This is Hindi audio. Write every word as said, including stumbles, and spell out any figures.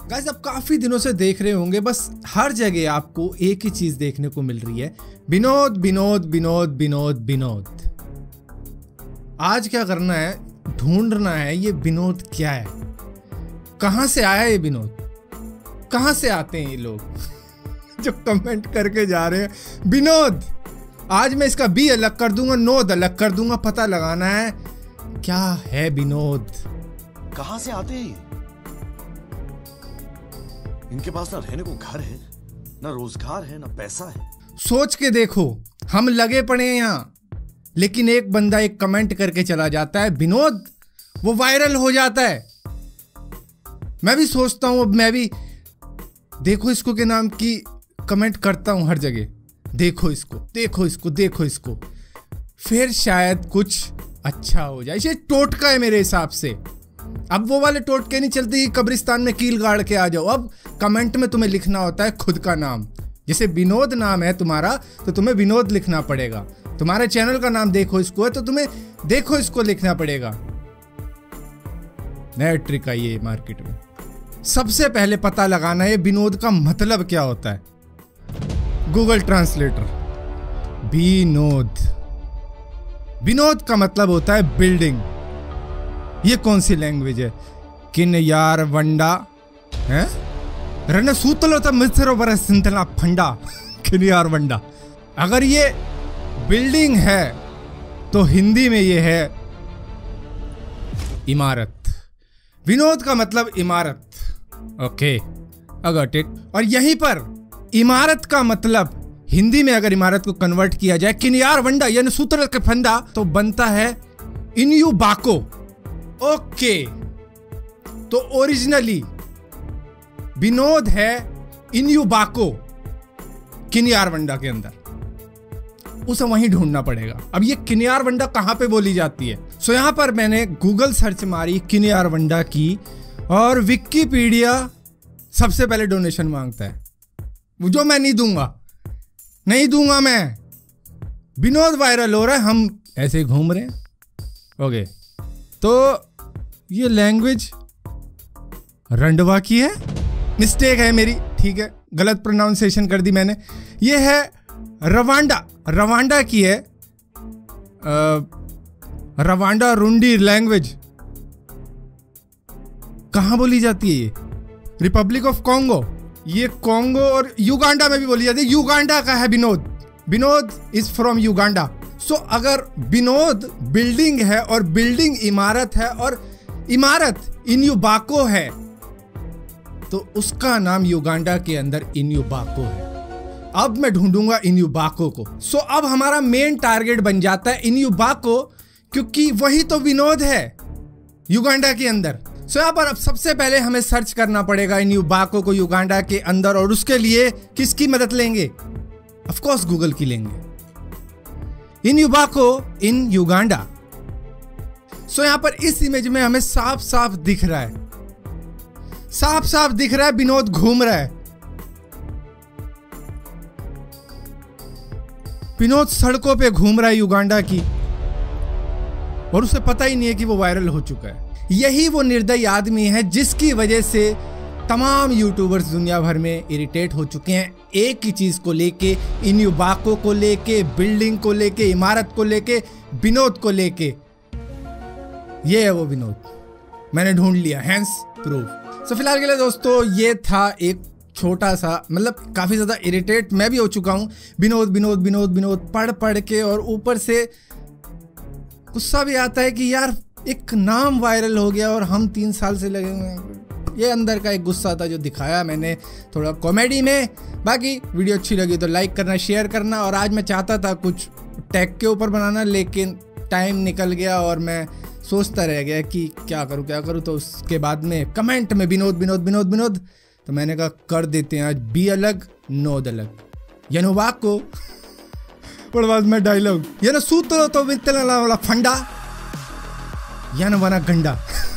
गाइस, अब काफी दिनों से देख रहे होंगे, बस हर जगह आपको एक ही चीज देखने को मिल रही है, विनोद विनोद विनोद विनोद विनोद। आज क्या करना है, ढूंढना है ये विनोद क्या है, कहां से आया ये विनोद, कहां से आते हैं ये लोग जो कमेंट करके जा रहे हैं विनोद। आज मैं इसका बी अलग कर दूंगा, नोद अलग कर दूंगा, पता लगाना है क्या है विनोद, कहां से आते हैं। इनके पास ना रहने को घर है, ना रोजगार है, ना पैसा है। सोच के देखो, हम लगे पड़े हैं यहाँ, लेकिन एक बंदा एक कमेंट करके चला जाता है विनोद, वो वायरल हो जाता है। मैं भी सोचता हूं, अब मैं भी देखो इसको के नाम की कमेंट करता हूं हर जगह, देखो इसको, देखो इसको, देखो इसको, फिर शायद कुछ अच्छा हो जाए। ये टोटका है मेरे हिसाब से। अब वो वाले टोटके नहीं चलते कि कब्रिस्तान में कील गाड़ के आ जाओ। अब कमेंट में तुम्हें लिखना होता है खुद का नाम। जैसे विनोद नाम है तुम्हारा तो तुम्हें विनोद लिखना पड़ेगा। तुम्हारे चैनल का नाम देखो इसको है तो तुम्हें देखो इसको लिखना पड़ेगा। नया ट्रिक आई है मार्केट में। सबसे पहले पता लगाना है विनोद का मतलब क्या होता है। गूगल ट्रांसलेटर, विनोद, विनोद का मतलब होता है बिल्डिंग। ये कौन सी लैंग्वेज है? किन यार वंडा है रन सूतलो तो मिस्रो बर सिंतला फंडा किन यार वंडा। अगर ये बिल्डिंग है तो हिंदी में ये है इमारत। विनोद का मतलब इमारत। Okay, I got it. और यहीं पर इमारत का मतलब हिंदी में अगर इमारत को कन्वर्ट किया जाए किनियार वंडा यानी सूत्र के फंदा तो बनता है इन्यू बाको। ओके, तो ओरिजिनली विनोद है इन्यू बाको किनियार वंडा के अंदर। उसे वहीं ढूंढना पड़ेगा। अब ये किनियार वंडा कहां पे बोली जाती है? सो यहां पर मैंने गूगल सर्च मारी किनियार वंडा की और विकिपीडिया सबसे पहले डोनेशन मांगता है, जो मैं नहीं दूंगा, नहीं दूंगा मैं। विनोद वायरल हो रहा है, हम ऐसे घूम रहे हैं। ओके, तो ये लैंग्वेज रंडवा की है, मिस्टेक है मेरी, ठीक है, गलत प्रोनाउंसिएशन कर दी मैंने। ये है रवांडा, रवांडा की है, रवांडा रुंडी लैंग्वेज। कहां बोली जाती है ये? Republic of Congo. ये कॉन्गो और युगांडा में भी बोली जाती है। युगांडा का है विनोद। विनोद इज फ्रॉम युगांडा। सो अगर विनोद बिल्डिंग है और बिल्डिंग इमारत है और इमारत इन्युबाको है तो उसका नाम युगांडा के अंदर इन्युबाको है। अब मैं ढूंढूंगा इन्युबाको को। सो अब हमारा मेन टारगेट बन जाता है इन्युबाको, क्योंकि वही तो विनोद है युगांडा के अंदर। सो यहाँ पर अब सबसे पहले हमें सर्च करना पड़ेगा इन्युबाको को युगांडा के अंदर, और उसके लिए किसकी मदद लेंगे? ऑफ कोर्स गूगल की लेंगे। इन्युबाको इन युगांडा। सो यहां पर इस इमेज में हमें साफ साफ दिख रहा है, साफ साफ दिख रहा है विनोद घूम रहा है। विनोद सड़कों पे घूम रहा है युगांडा की, और उसे पता ही नहीं है कि वो वायरल हो चुका है। यही वो निर्दयी आदमी है जिसकी वजह से तमाम यूट्यूबर्स दुनिया भर में इरिटेट हो चुके हैं एक ही चीज को लेके, इन्युबाको को लेके, बिल्डिंग को लेके, इमारत को लेके, विनोद को लेके। ये है वो विनोद, मैंने ढूंढ लिया, हैंस प्रूफ। सो फिलहाल के लिए दोस्तों ये था एक छोटा सा, मतलब काफी ज्यादा इरिटेट मैं भी हो चुका हूं विनोद विनोद विनोद विनोद पढ़ पढ़ के, और ऊपर से गुस्सा भी आता है कि यार एक नाम वायरल हो गया और हम तीन साल से लगे हुए हैं। ये अंदर का एक गुस्सा था जो दिखाया मैंने थोड़ा कॉमेडी में। बाकी वीडियो अच्छी लगी तो लाइक करना, शेयर करना। और आज मैं चाहता था कुछ टैग के ऊपर बनाना, लेकिन टाइम निकल गया और मैं सोचता रह गया कि क्या करूं क्या करूं। तो उसके बाद में कमेंट में विनोद विनोद विनोद विनोद, तो मैंने कहा कर देते हैं आज बी अलग नोद अलग। यनुवाक को और बाद में डायलॉग ये ना सूत्र तो वित्तला वाला फंडा यन वना गंडा।